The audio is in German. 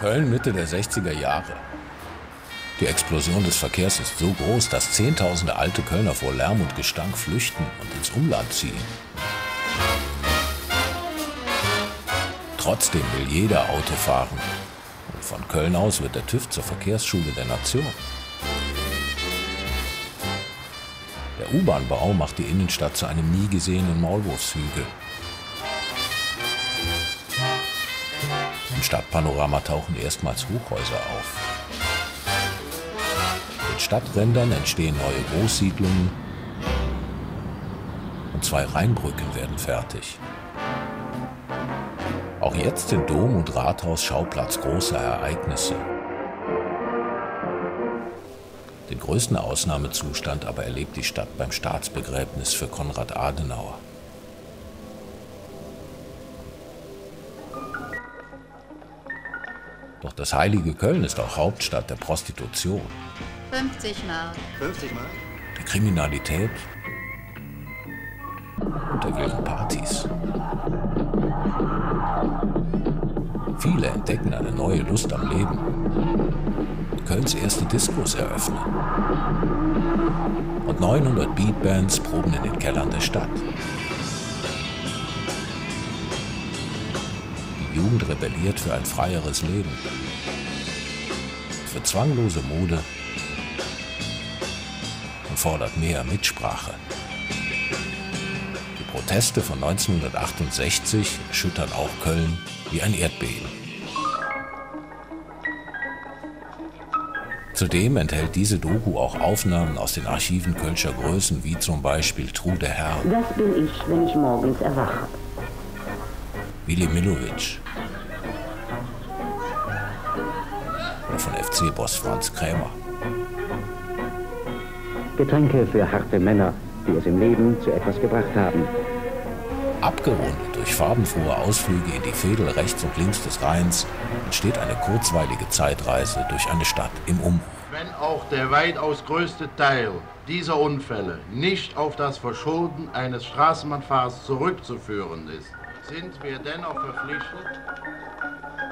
Köln Mitte der 60er Jahre. Die Explosion des Verkehrs ist so groß, dass Zehntausende alte Kölner vor Lärm und Gestank flüchten und ins Umland ziehen. Trotzdem will jeder Auto fahren. Und von Köln aus wird der TÜV zur Verkehrsschule der Nation. Der U-Bahn-Bau macht die Innenstadt zu einem nie gesehenen Maulwurfshügel. Im Stadtpanorama tauchen erstmals Hochhäuser auf. In Stadträndern entstehen neue Großsiedlungen und 2 Rheinbrücken werden fertig. Auch jetzt sind Dom und Rathaus Schauplatz großer Ereignisse. Den größten Ausnahmezustand aber erlebt die Stadt beim Staatsbegräbnis für Konrad Adenauer. Doch das heilige Köln ist auch Hauptstadt der Prostitution. 50 Mark. 50 Mark? Der Kriminalität und der wilden Partys. Viele entdecken eine neue Lust am Leben. Kölns erste Diskos eröffnen. Und 900 Beatbands proben in den Kellern der Stadt. Die Jugend rebelliert für ein freieres Leben. Für zwanglose Mode und fordert mehr Mitsprache. Die Proteste von 1968 erschüttern auch Köln wie ein Erdbeben. Zudem enthält diese Doku auch Aufnahmen aus den Archiven Kölscher Größen, wie zum Beispiel Trude Herr. Das bin ich, wenn ich morgens erwache. Willy Millowitsch. Oder von FC-Boss Franz Krämer. Getränke für harte Männer, die es im Leben zu etwas gebracht haben. Abgerundet durch farbenfrohe Ausflüge in die Veedel rechts und links des Rheins entsteht eine kurzweilige Zeitreise durch eine Stadt im Umbruch. Wenn auch der weitaus größte Teil dieser Unfälle nicht auf das Verschulden eines Straßenbahnfahrers zurückzuführen ist, sind wir dennoch verpflichtet,